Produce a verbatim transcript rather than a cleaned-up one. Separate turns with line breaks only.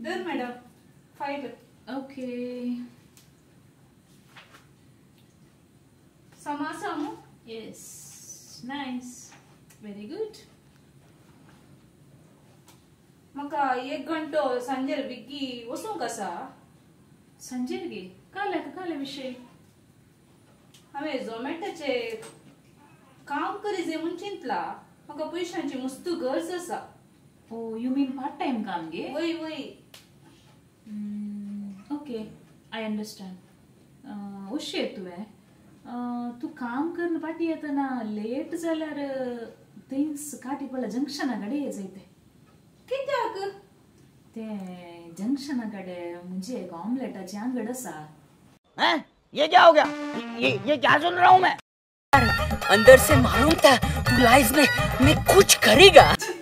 दर madam file
okay
समासामु
yes nice very good
म्हाका एक घंटो सांजेर बेगी वचूंक आसा
संजेरगे काले काले विषय
हांवें झोमॅटोचे काम करी जे म्हूण चिंतला म्हाका पयशांची मस्त गरज आसा
ओ यू मीन पार्ट टाइम काम गे
वय वय
ओके आई अंडरस्टँड ओशे तुवें तू काम करन पाटी येतना लेट जाल्यार थिंग्स काटी पडला जंक्शना कडेन येजयते
कित्याक
ते जंक्शना कडेन म्हणजे एक ऑमलेटाची आंगड आसा
हैं? ये क्या हो गया? ये ये क्या सुन रहा हूँ मैं? अंदर से मालूम था तू लाइफ में में कुछ करेगा।